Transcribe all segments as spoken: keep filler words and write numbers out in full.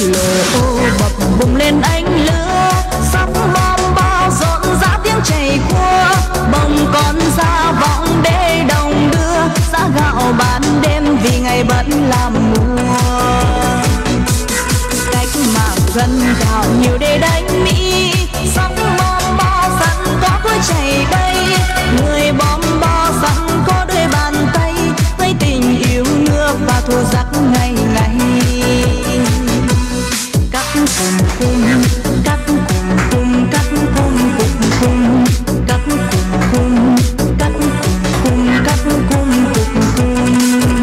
lộ bập bùng lên ánh lửa, sắp bom bao rộn rã tiếng chảy qua, bồng con ra vọng để đồng đưa giá gạo bán đêm vì ngày vẫn làm mùa. Cách mạng dân gạo nhiều để đánh Mỹ, sóng bom bao sẵn có cuối chảy bay, người bom bao sẵn có đôi bàn tay với tình yêu nước và thù giặc ngày ngày. Cắt cùng cung, cắt cùng cung, cắt cùng cùng cung, cắt cùng cung, cắt cùng cung, cắt cùng cùng cung.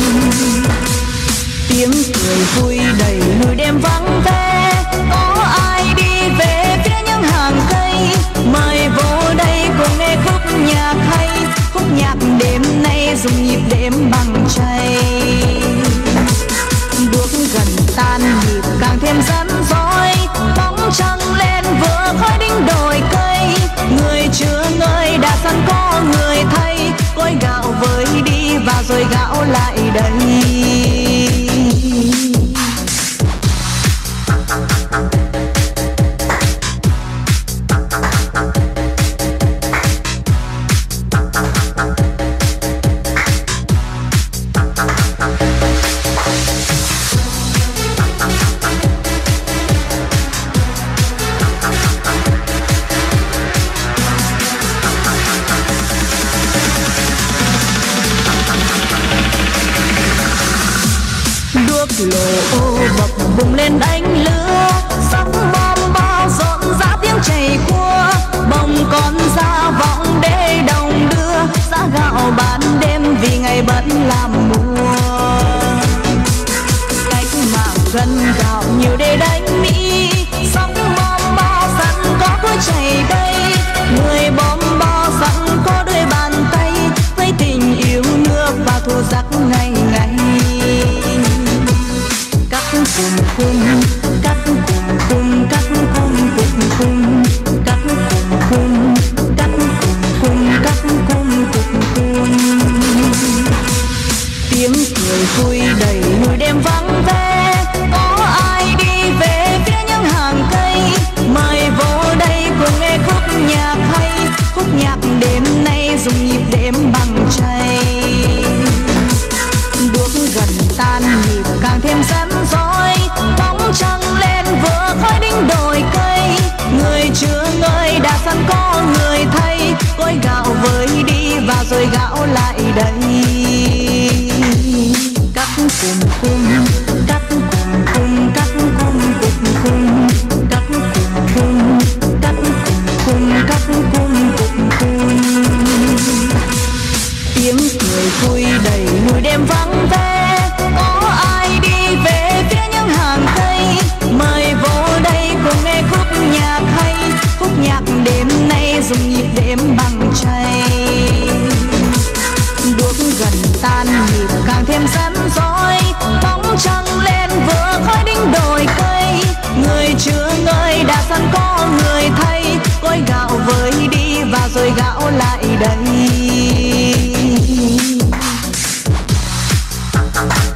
Tiếng cười vui đầy núi đêm vắng ve, có ai đi về phía những hàng cây, mời vô đây cùng nghe khúc nhạc hay, khúc nhạc đêm nay dùng nhịp đêm bằng chay. Đuốc gần tan nhịp càng thêm rắn rối, bóng trăng lên vừa khói đinh đồi cây, người chưa ngơi đã sẵn có người thay, gói gạo với đi và rồi gạo lại đây. Lộ bập bùng lên ánh lửa, sắp bom bao rộn rã tiếng chảy qua, bồng con ra vọng để đồng đưa giá gạo bán đêm vì ngày vẫn làm mùa. Cách mạng gần gạo nhiều để đánh Mỹ, sóng bom bao sẵn có cuối chảy bay, người bom bao sẵn có đôi bàn tay với tình yêu nước và thù giặc ngày ngày. Cùng cung, cắt cùng cung, cắt cùng cùng cung, cắt cùng cung, cắt cùng cung, cắt cùng cùng cung. Tiếng cười vui đầy núi đêm vắng ve, có ai đi về phía những hàng cây, mời vô đây cùng nghe khúc nhạc hay, khúc nhạc đêm nay dùng nhịp đêm bằng chay. Đuốc gần tan nhịp càng thêm rắn rối, bóng trăng lên vừa khói đinh đồi cây, người chưa ngơi đã sẵn có người thay, gói gạo với đi và rồi gạo lại đây. Cắt cùng cung, cắt cùng cung, cắt cùng cùng cung, cắt cùng cung, cắt cùng cung, cắt cùng cùng cung. Tiếng cười vui đầy núi đêm vắng ve, có ai đi về phía những hàng cây, mời vô đây cùng nghe khúc nhạc hay, khúc nhạc đêm nay dùng nhịp đêm bằng chay. Đuốc gần tan nhịp càng thêm rắn rối, bóng trăng lên vừa khói đinh đồi cây, người chưa ngơi đã sẵn có người thay, gói gạo với đi và rồi gạo lại đây.